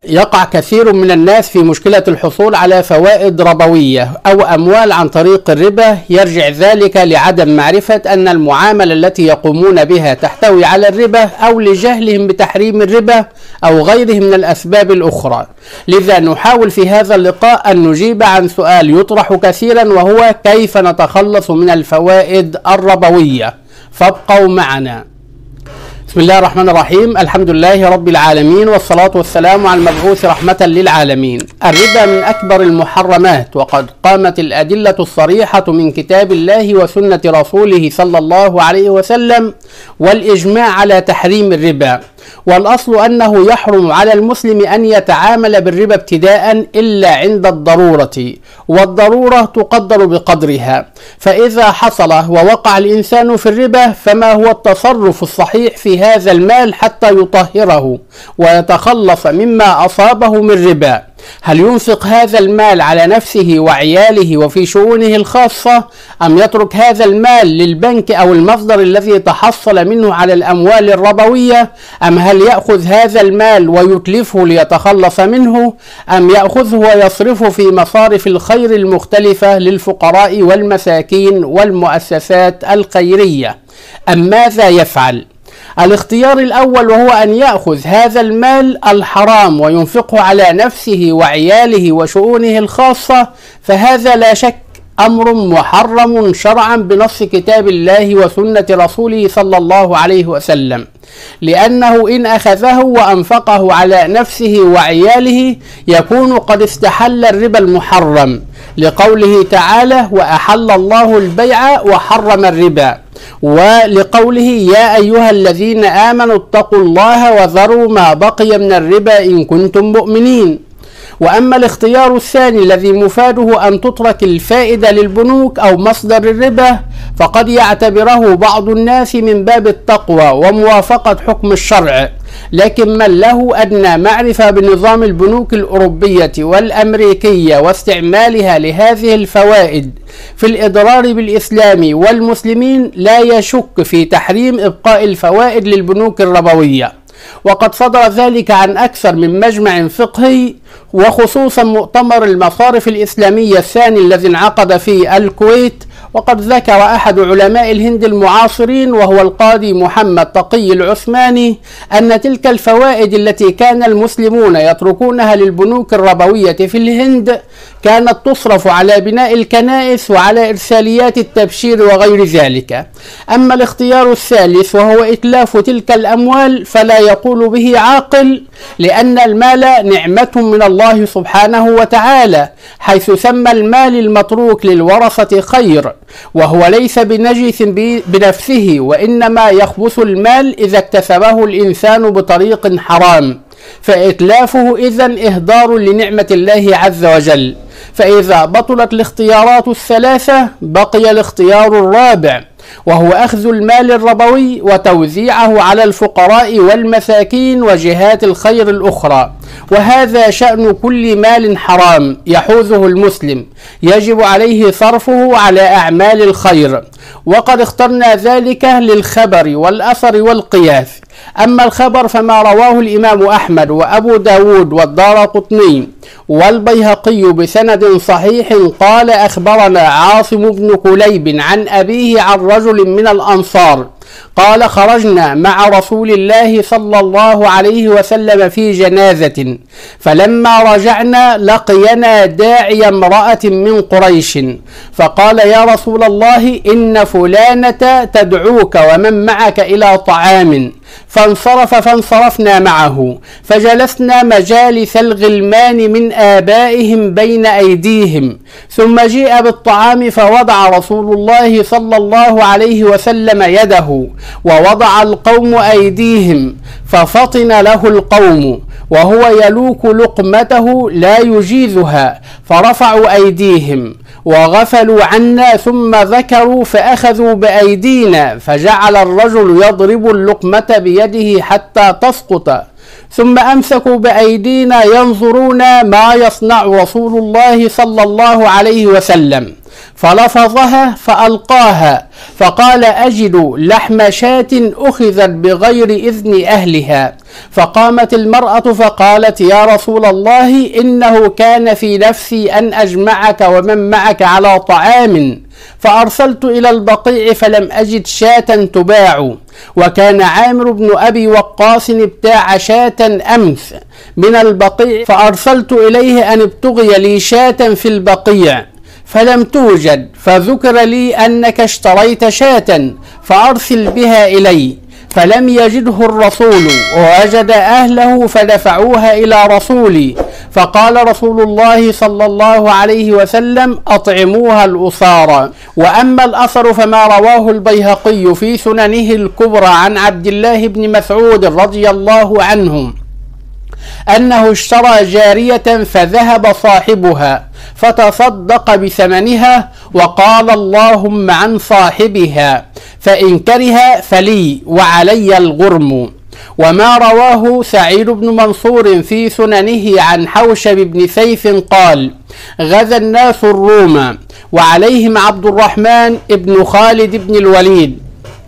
يقع كثير من الناس في مشكلة الحصول على فوائد ربوية أو أموال عن طريق الربا، يرجع ذلك لعدم معرفة أن المعاملة التي يقومون بها تحتوي على الربا، أو لجهلهم بتحريم الربا أو غيره من الأسباب الأخرى. لذا نحاول في هذا اللقاء أن نجيب عن سؤال يطرح كثيرا، وهو كيف نتخلص من الفوائد الربوية؟ فابقوا معنا. بسم الله الرحمن الرحيم، الحمد لله رب العالمين، والصلاة والسلام على المبعوث رحمة للعالمين. الربا من أكبر المحرمات، وقد قامت الأدلة الصريحة من كتاب الله وسنة رسوله صلى الله عليه وسلم والإجماع على تحريم الربا. والأصل أنه يحرم على المسلم أن يتعامل بالربا ابتداء إلا عند الضرورة، والضرورة تقدر بقدرها. فإذا حصل ووقع الإنسان في الربا، فما هو التصرف الصحيح في هذا المال حتى يطهره ويتخلص مما أصابه من ربا؟ هل ينفق هذا المال على نفسه وعياله وفي شؤونه الخاصة، أم يترك هذا المال للبنك أو المصدر الذي تحصل منه على الأموال الربوية، أم هل يأخذ هذا المال ويتلفه ليتخلص منه، أم يأخذه ويصرفه في مصارف الخير المختلفة للفقراء والمساكين والمؤسسات الخيرية؟ أم ماذا يفعل؟ الاختيار الأول، وهو أن يأخذ هذا المال الحرام وينفقه على نفسه وعياله وشؤونه الخاصة، فهذا لا شك أمر محرم شرعا بنص كتاب الله وسنة رسوله صلى الله عليه وسلم، لأنه إن أخذه وأنفقه على نفسه وعياله يكون قد استحل الربا المحرم، لقوله تعالى: وأحل الله البيع وحرم الربا، ولقوله: يا أيها الذين آمنوا اتقوا الله وذروا ما بقي من الربا إن كنتم مؤمنين. وأما الاختيار الثاني الذي مفاده أن تترك الفائدة للبنوك أو مصدر الربا، فقد يعتبره بعض الناس من باب التقوى وموافقة حكم الشرع، لكن من له أدنى معرفة بنظام البنوك الأوروبية والأمريكية واستعمالها لهذه الفوائد في الإضرار بالإسلام والمسلمين لا يشك في تحريم إبقاء الفوائد للبنوك الربوية. وقد صدر ذلك عن أكثر من مجمع فقهي، وخصوصا مؤتمر المصارف الإسلامية الثاني الذي انعقد في الكويت. وقد ذكر أحد علماء الهند المعاصرين وهو القاضي محمد تقي العثماني أن تلك الفوائد التي كان المسلمون يتركونها للبنوك الربوية في الهند كانت تصرف على بناء الكنائس وعلى إرساليات التبشير وغير ذلك. أما الاختيار الثالث وهو إتلاف تلك الأموال فلا يقول به عاقل، لأن المال نعمة من الله سبحانه وتعالى، حيث سمى المال المتروك للورثة خير، وهو ليس بنجس بنفسه، وإنما يخبث المال إذا اكتسبه الإنسان بطريق حرام، فإتلافه إذن إهدار لنعمة الله عز وجل. فإذا بطلت الاختيارات الثلاثة بقي الاختيار الرابع، وهو أخذ المال الربوي وتوزيعه على الفقراء والمساكين وجهات الخير الأخرى، وهذا شأن كل مال حرام يحوزه المسلم، يجب عليه صرفه على أعمال الخير. وقد اخترنا ذلك للخبر والأثر والقياس. أما الخبر فما رواه الإمام أحمد وأبو داود والدارقطني والبيهقي بسند صحيح قال: أخبرنا عاصم بن كليب عن أبيه عن رجل من الأنصار قال: خرجنا مع رسول الله صلى الله عليه وسلم في جنازة، فلما رجعنا لقينا داعي امرأة من قريش، فقال: يا رسول الله، إن فلانة تدعوك ومن معك إلى طعام، فانصرفنا معه، فجلسنا مجالس الغلمان من آبائهم بين أيديهم، ثم جيء بالطعام فوضع رسول الله صلى الله عليه وسلم يده، ووضع القوم أيديهم، ففطن له القوم وهو يلوك لقمته لا يجيزها، فرفعوا أيديهم وغفلوا عنا، ثم ذكروا فأخذوا بأيدينا، فجعل الرجل يضرب اللقمة بيده حتى تسقط، ثم أمسكوا بأيدينا ينظرون ما يصنع رسول الله صلى الله عليه وسلم، فلفظها فألقاها، فقال: أجد لحم شاة أخذت بغير إذن أهلها، فقامت المرأة فقالت: يا رسول الله، إنه كان في نفسي أن أجمعك ومن معك على طعام، فأرسلت إلى البقيع فلم أجد شاة تباع، وكان عامر بن أبي وقاص ابتاع شاة أمس من البقيع، فأرسلت إليه أن ابتغي لي شاة في البقيع فلم توجد، فذكر لي أنك اشتريت شاة فأرسل بها إلي، فلم يجده الرسول، ووجد أهله فدفعوها إلى رسولي، فقال رسول الله صلى الله عليه وسلم: أطعموها الأسارى. وأما الأثر فما رواه البيهقي في سننه الكبرى عن عبد الله بن مسعود رضي الله عنه أنه اشترى جارية فذهب صاحبها فتصدق بثمنها وقال: اللهم عن صاحبها، فإن كره فلي وعلي الغرم. وما رواه سعيد بن منصور في سننه عن حوشب بن سيف قال: غزا الناس الروم وعليهم عبد الرحمن بن خالد بن الوليد،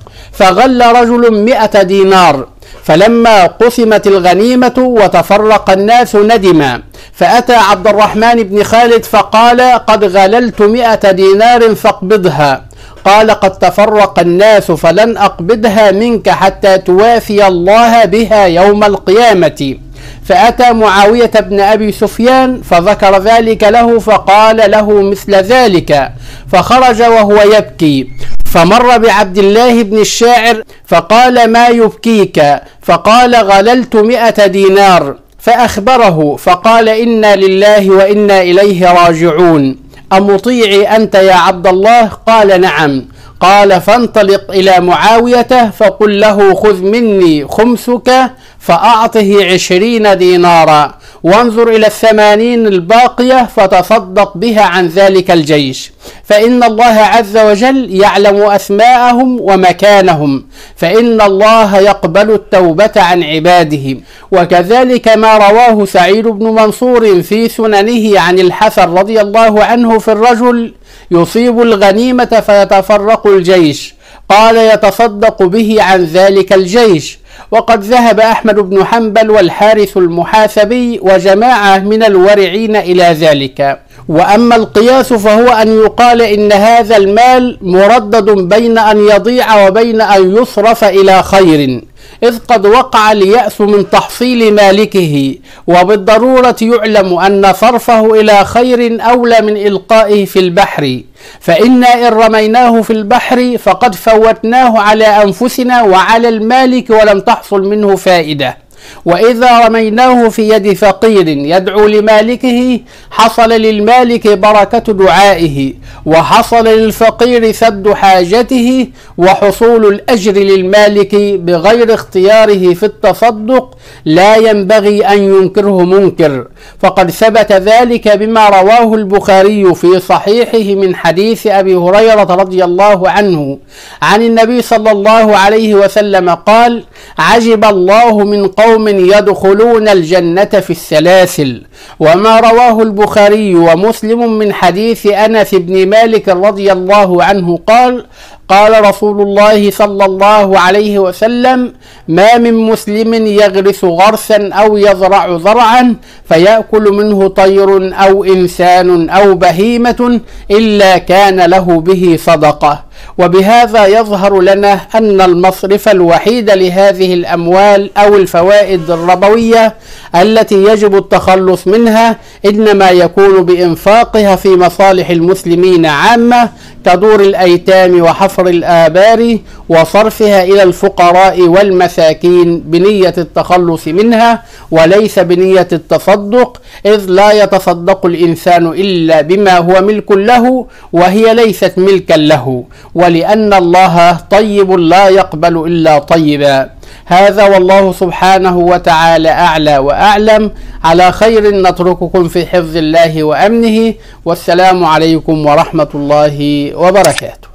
فغل رجل 100 دينار، فلما قسمت الغنيمة وتفرق الناس ندما، فأتى عبد الرحمن بن خالد فقال: قد غللت 100 دينار فاقبضها. قال: قد تفرق الناس فلن أقبضها منك حتى توافي الله بها يوم القيامة. فأتى معاوية بن أبي سفيان فذكر ذلك له، فقال له مثل ذلك، فخرج وهو يبكي، فمر بعبد الله بن الشاعر فقال: ما يبكيك؟ فقال: غللت 100 دينار. فأخبره فقال: إنا لله وإنا إليه راجعون، أمطيعي أنت يا عبد الله؟ قال: نعم. قال: فانطلق إلى معاوية فقل له: خذ مني خمسك فأعطه 20 دينارا، وانظر إلى 80 الباقية فتصدق بها عن ذلك الجيش، فإن الله عز وجل يعلم أسماءهم ومكانهم، فإن الله يقبل التوبة عن عباده. وكذلك ما رواه سعيد بن منصور في سننه عن الحسن رضي الله عنه في الرجل يصيب الغنيمة فيتفرق الجيش، قال: يتصدق به عن ذلك الجيش. وقد ذهب أحمد بن حنبل والحارث المحاسبي وجماعة من الورعين إلى ذلك. وأما القياس فهو أن يقال إن هذا المال مردد بين أن يضيع وبين أن يصرف إلى خير، إذ قد وقع اليأس من تحصيل مالكه، وبالضرورة يعلم أن صرفه إلى خير أولى من إلقائه في البحر، فإنا إن رميناه في البحر فقد فوتناه على أنفسنا وعلى المالك ولم تحصل منه فائدة، وإذا رميناه في يد فقير يدعو لمالكه حصل للمالك بركة دعائه، وحصل للفقير سد حاجته، وحصول الأجر للمالك بغير اختياره في التصدق لا ينبغي أن ينكره منكر، فقد ثبت ذلك بما رواه البخاري في صحيحه من حديث أبي هريرة رضي الله عنه عن النبي صلى الله عليه وسلم قال: عجب الله من قوم يدخلون الجنة في السلاسل. وما رواه البخاري ومسلم من حديث أنس بن مالك رضي الله عنه قال: قال رسول الله صلى الله عليه وسلم: ما من مسلم يغرس غرسا أو يزرع زرعا فيأكل منه طير أو إنسان أو بهيمة إلا كان له به صدقة. وبهذا يظهر لنا أن المصرف الوحيد لهذه الأموال أو الفوائد الربوية التي يجب التخلص منها إنما يكون بإنفاقها في مصالح المسلمين عامة، كدور الأيتام وحفر الآبار، وصرفها إلى الفقراء والمساكين بنية التخلص منها وليس بنية التصدق، إذ لا يتصدق الإنسان إلا بما هو ملك له وهي ليست ملكا له، ولأن الله طيب لا يقبل إلا طيبا. هذا والله سبحانه وتعالى أعلى وأعلم. على خير نترككم في حفظ الله وأمنه، والسلام عليكم ورحمة الله وبركاته.